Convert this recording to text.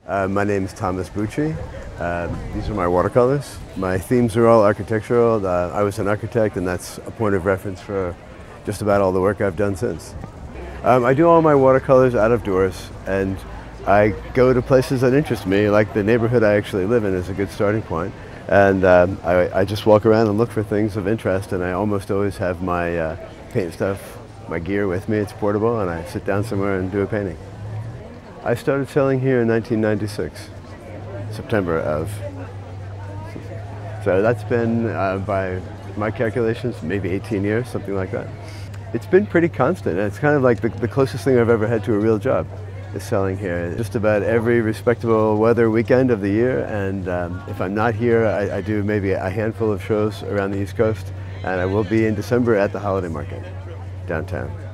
My name is Thomas Bucci. These are my watercolors. My themes are all architectural. I was an architect, and that's a point of reference for just about all the work I've done since. I do all my watercolors out of doors, and I go to places that interest me, like the neighborhood I actually live in is a good starting point. And I just walk around and look for things of interest, and I almost always have my paint stuff, my gear with me. It's portable, and I sit down somewhere and do a painting. I started selling here in 1996, September of. So that's been, by my calculations, maybe 18 years, something like that. It's been pretty constant. It's kind of like the closest thing I've ever had to a real job is selling here. Just about every respectable weather weekend of the year, and if I'm not here, I do maybe a handful of shows around the East Coast, and I will be in December at the Holiday Market downtown.